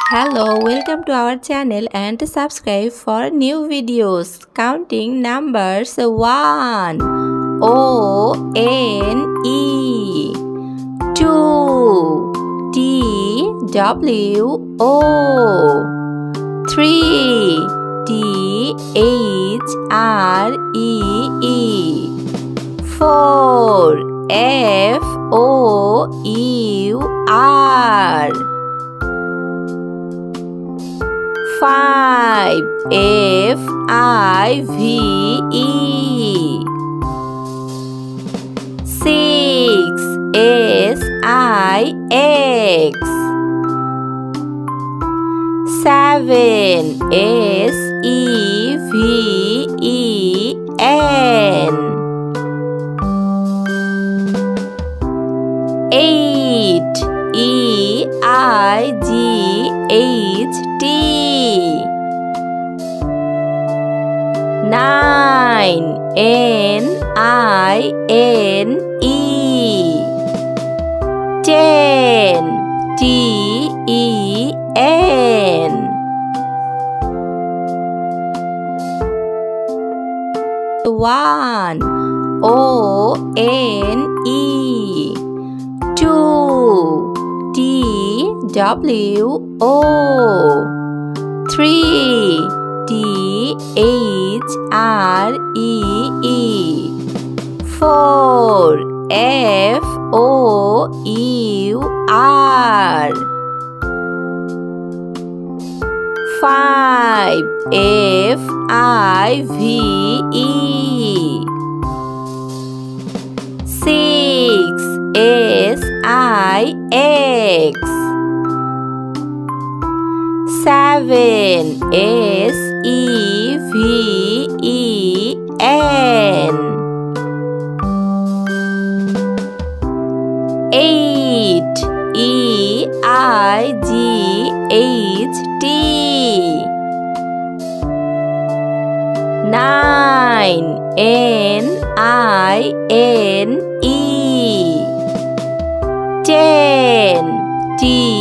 Hello, welcome to our channel and subscribe for new videos. Counting numbers 1 O N E 2 T W O 3 T H R E E 4 F O U R 5 F I V E 6 S I X 7 S E V E N 8 E I G H T 9 N I N E 10 T E N 1 O N E 2 T W O 3 T H R E E 4 F O U R 5 F I V E 6 S I X 7 S E V E N 8 E I G H T 9 N I N E 10 T